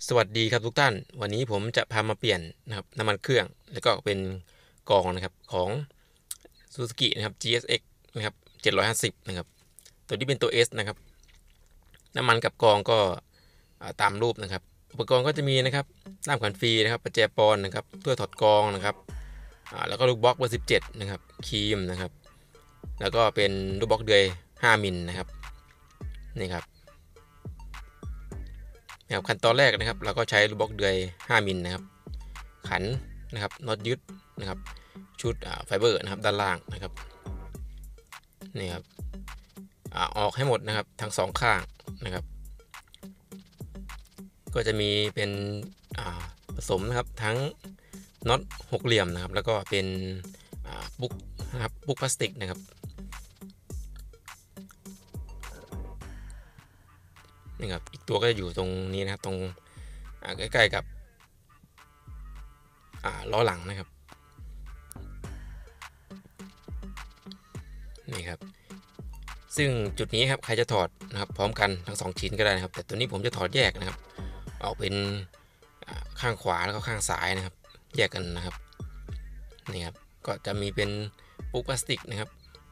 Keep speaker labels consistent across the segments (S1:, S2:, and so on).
S1: สวัสดีครับทุกท่านวันนี้ผมจะพามาเปลี่ยนนะครับน้ำมันเครื่องแล้วก็เป็นกรองนะครับของ Suzuki นะครับ GSX นะครับ750นะครับตัวนี้เป็นตัว S นะครับน้ำมันกับกรองก็ตามรูปนะครับอุปกรณ์ก็จะมีนะครับด้ามขันฟรีนะครับประแจปอนนะครับถ้วยถอดกรองนะครับแล้วก็ลูกบล็อกเบอร์17นะครับครีมนะครับแล้วก็เป็นลูกบล็อกเดือย5มิลนะครับนี่ครับขั้นตอนแรกนะครับเราก็ใช้ลูกบล็อกเดือย5มิลนะครับขันนะครับน็อตยึดนะครับชุดไฟเบอร์นะครับด้านล่างนะครับนี่ครับออกให้หมดนะครับทั้งสองข้างนะครับก็จะมีเป็นผสมนะครับทั้งน็อตหกเหลี่ยมนะครับแล้วก็เป็นบุ๊กนะครับบุ๊กพลาสติกนะครับนี่ครับอีกตัวก็จะอยู่ตรงนี้นะครับตรงใกล้ๆกับล้อหลังนะครับนี่ครับซึ่งจุดนี้ครับใครจะถอดนะครับพร้อมกันทั้ง2ชิ้นก็ได้นะครับแต่ตัวนี้ผมจะถอดแยกนะครับออกเป็นข้างขวาแล้วก็ข้างซ้ายนะครับแยกกันนะครับนี่ครับก็จะมีเป็นปุ๊กพลาสติกนะครับ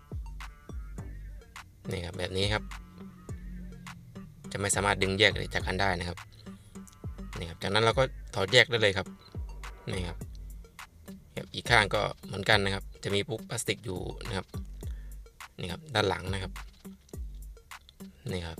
S1: นี่ครับแบบนี้ครับจะไม่สามารถดึงแยกจากกันได้นะครับนี่ครับจากนั้นเราก็ถอดแยกได้เลยครับนี่ครับอีกข้างก็เหมือนกันนะครับจะมีปุ๊กพลาสติกอยู่นะครับนี่ครับด้านหลังนะครับนี่ครับ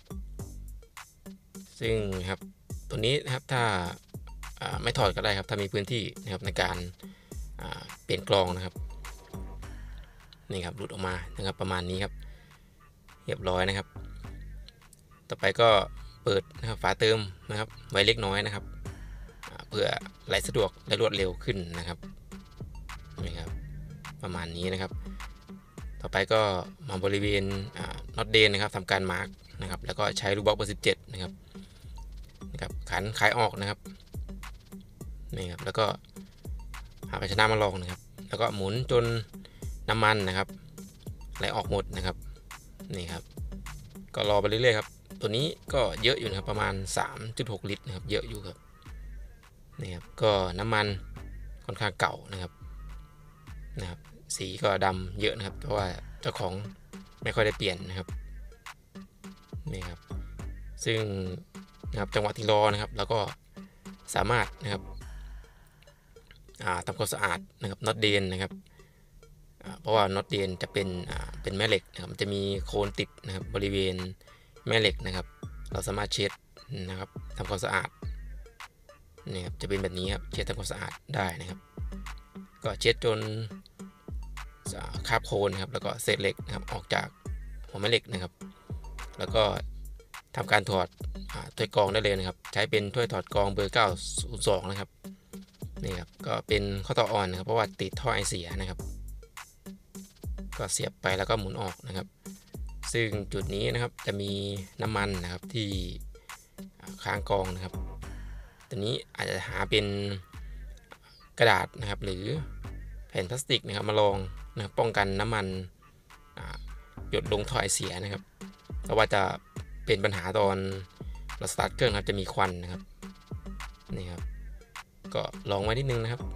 S1: ซึ่งครับตัวนี้นะครับถ้าไม่ถอดก็ได้ครับถ้ามีพื้นที่นะครับในการเปลี่ยนกรองนะครับนี่ครับหลุดออกมานะครับประมาณนี้ครับเรียบร้อยนะครับต่อไปก็เปิดนะครับฝาเติมนะครับไว้เล็กน้อยนะครับเพื่อไหลสะดวกและรวดเร็วขึ้นนะครับนี่ครับประมาณนี้นะครับต่อไปก็มาบริเวณน็อตเดนนะครับทำการมาร์กนะครับแล้วก็ใช้ลูกบล็อกเบอร์17นะครับขันคลายออกนะครับนี่ครับแล้วก็หาภาชนะมารองนะครับแล้วก็หมุนจนน้ำมันนะครับไหลออกหมดนะครับนี่ครับก็รอไปเรื่อยๆครับตัวนี้ก็เยอะอยู่นะครับประมาณ 3.6 ลิตรนะครับเยอะอยู่ครับนี่ครับก็น้ำมันค่อนข้างเก่านะครับสีก็ดำเยอะนะครับเพราะว่าเจ้าของไม่ค่อยได้เปลี่ยนนะครับนี่ครับซึ่งนะครับจังหวะที่รอนะครับแล้วก็สามารถนะครับทำความสะอาดนะครับน็อตเดนนะครับเพราะว่าน็อตเดนจะเป็นแม่เหล็กนะครับจะมีโคนติดนะครับบริเวณแม่เหล็กนะครับเราสามารถเช็ดนะครับทำความสะอาดนี่ครับจะเป็นแบบนี้ครับเช็ดทำความสะอาดได้นะครับก็เช็ดจนคราบโคนนะครับแล้วก็เศษเหล็กนะครับออกจากหัวแม่เหล็กนะครับแล้วก็ทำการถอดถ้วยกรองได้เลยนะครับใช้เป็นถ้วยถอดกรองเบอร์902นะครับนี่ครับก็เป็นข้อต่ออ่อนนะครับเพราะว่าติดท่อไอเสียนะครับก็เสียบไปแล้วก็หมุนออกนะครับซึ่งจุดนี้นะครับจะมีน้ำมันนะครับที่ค้างกองนะครับตัวนี้อาจจะหาเป็นกระดาษนะครับหรือแผ่นพลาสติกนะครับมาลองนะครับป้องกันน้ำมันหยดลงท่อไอเสียนะครับเพราะว่าจะเป็นปัญหาตอนเราสตาร์ทเครื่องครับจะมีควันนะครับนี่ครับก็ลองไว้นิดนึงนะครับ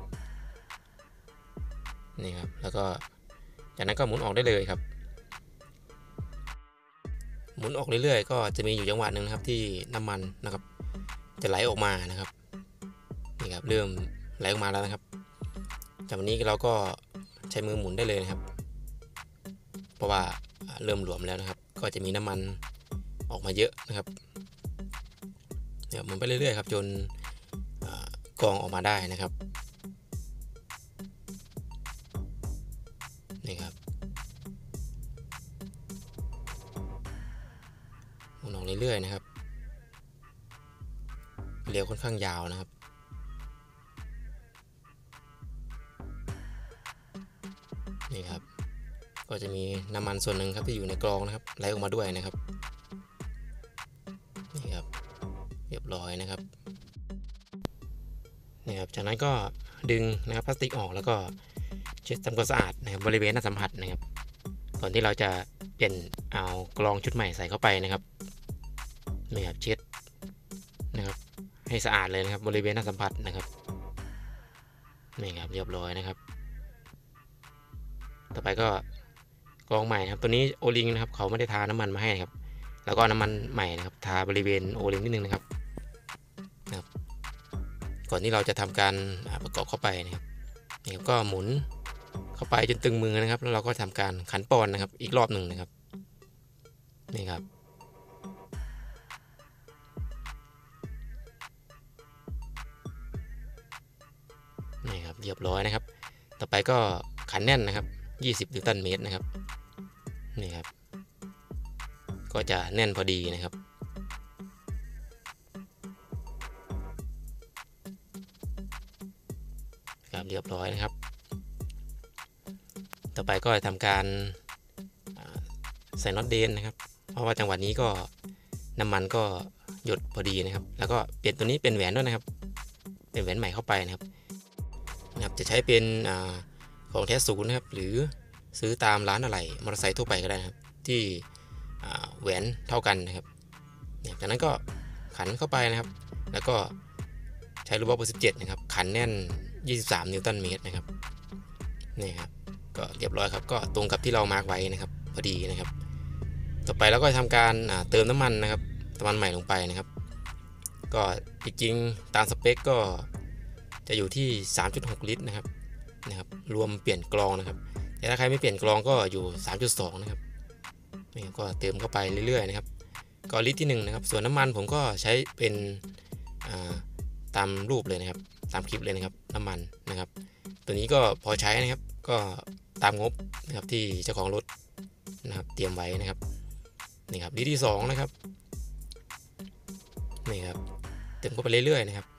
S1: นี่ครับแล้วก็จากนั้นก็หมุนออกได้เลยครับหมุนออกเรื่อยๆก็จะมีอยู่จังหวะหนึ่งนะครับที่น้ำมันนะครับจะไหลออกมานะครับนี่ครับเริ่มไหลออกมาแล้วนะครับจากนี้เราก็ใช้มือหมุนได้เลยนะครับเพราะว่าเริ่มหลวมแล้วนะครับก็จะมีน้ำมันออกมาเยอะนะครับเดี๋ยวหมุนไปเรื่อยๆครับจนกรองออกมาได้นะครับนี่ครับหมุนออกเรื่อยๆนะครับเรียวค่อนข้างยาวนะครับนี่ครับก็จะมีน้ำมันส่วนหนึ่งครับที่อยู่ในกรองนะครับไหลออกมาด้วยนะครับนี่ครับเรียบร้อยนะครับนี่ครับจากนั้นก็ดึงนะครับพลาสติกออกแล้วก็เช็ดทำความสะอาดนะครับบริเวณหน้าสัมผัสนะครับก่อนที่เราจะเปลี่ยนเอากรองชุดใหม่ใส่เข้าไปนะครับนี่ครับเช็ดนะครับใให้สะอาดเลยนะครับบริเวณหน้าสัมผัสนะครับนี่ครับเรียบร้อยนะครับต่อไปก็กรองใหม่นะครับตัวนี้โอลิงนะครับเขาไม่ได้ทาน้ำมันมาให้ครับแล้วก็น้ำมันใหม่นะครับทาบริเวณโอลิงนิดนึงนะครับก่อนที่เราจะทำการประกอบเข้าไปนะครับนี่ก็หมุนเข้าไปจนตึงมือนะครับแล้วเราก็ทำการขันปอนนะครับอีกรอบหนึ่งนะครับนี่ครับนี่ครับเรียบร้อยนะครับต่อไปก็ขันแน่นนะครับ20 นิวตันเมตรนะครับนี่ครับก็จะแน่นพอดีนะครับครับเรียบร้อยนะครับต่อไปก็ทำการใส่น็อตเดนนะครับเพราะว่าจังหวะนี้ก็น้ำมันก็หยดพอดีนะครับแล้วก็เปลี่ยนตัวนี้เป็นแหวนด้วยนะครับเป็นแหวนใหม่เข้าไปนะครับจะใช้เป็นของแท้ศูนย์นะครับหรือซื้อตามร้านอะไหล่มอเตอร์ไซค์ทั่วไปก็ได้นะครับที่แหวนเท่ากันนะครับจากนั้นก็ขันเข้าไปนะครับแล้วก็ใช้ลูกบอลเบอร์17นะครับขันแน่น23 นิวตันเมตรนะครับนี่ครับก็เรียบร้อยครับก็ตรงกับที่เรามาร์กไว้นะครับพอดีนะครับต่อไปเราก็ทำการเติมน้ำมันนะครับน้ำมันใหม่ลงไปนะครับก็จริงๆตามสเปคก็จะอยู่ที่ 3.6 ลิตรนะครับรวมเปลี่ยนกรองนะครับแต่ถ้าใครไม่เปลี่ยนกรองก็อยู่ 3.2 นะครับนี่ก็เติมเข้าไปเรื่อยๆนะครับก็ลิตรที่1นะครับส่วนน้ำมันผมก็ใช้เป็นตามรูปเลยนะครับตามคลิปเลยนะครับน้ำมันนะครับตัวนี้ก็พอใช้นะครับก็ตามงบนะครับที่เจ้าของรถนะครับเตรียมไว้นะครับนี่ครับลิตรที่2นะครับนี่ครับเติมเข้าไปเรื่อยๆนะครับ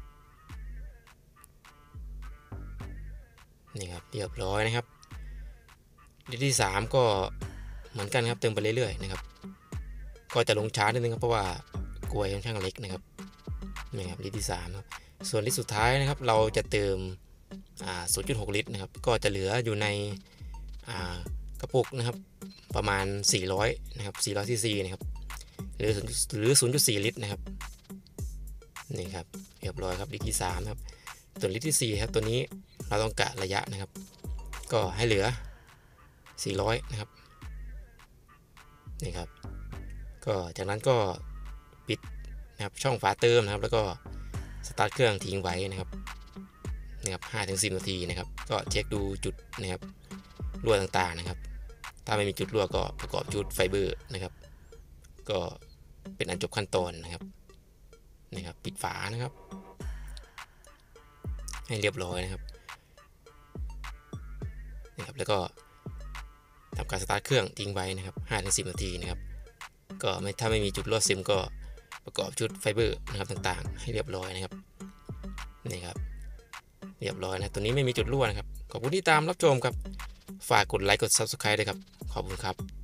S1: นี่ครับเรียบร้อยนะครับลิตรที่3ก็เหมือนกันครับเติมไปเรื่อยๆนะครับก็จะลงช้านิดนึงครับเพราะว่ากลวยค่อนข้างเล็กนะครับนี่ครับลิตรที่3ครับส่วนลิตรสุดท้ายนะครับเราจะเติม0.6 ลิตรนะครับก็จะเหลืออยู่ในกระปุกนะครับประมาณ400นะครับ400 ซีซีนะครับหรือ 0.4 ลิตรนะครับนี่ครับเรียบร้อยครับลิตรที่3ครับส่วนลิตรที่4ครับตัวนี้เราต้องกะระยะนะครับก็ให้เหลือ400นะครับนี่ครับก็จากนั้นก็ปิดนะครับช่องฝาเติมนะครับแล้วก็สตาร์ทเครื่องทิ้งไว้นะครับ5-10 นาทีนะครับก็เช็คดูจุดนะครับรั่วต่างๆนะครับถ้าไม่มีจุดรั่วก็ประกอบชุดไฟเบอร์นะครับก็เป็นอันจบขั้นตอนนะครับปิดฝานะครับให้เรียบร้อยนะครับแล้วก็ทำการสตาร์ทเครื่องทิ้งไว้นะครับ5-10 นาทีนะครับก็ถ้าไม่มีจุดรั่วซึมก็ประกอบชุดไฟเบอร์นะครับต่างๆให้เรียบร้อยนะครับนี่ครับเรียบร้อยนะตัวนี้ไม่มีจุดรั่วนะครับขอบคุณที่ตามรับชมครับฝากกดไลค์กด Subscribe ด้วยครับขอบคุณครับ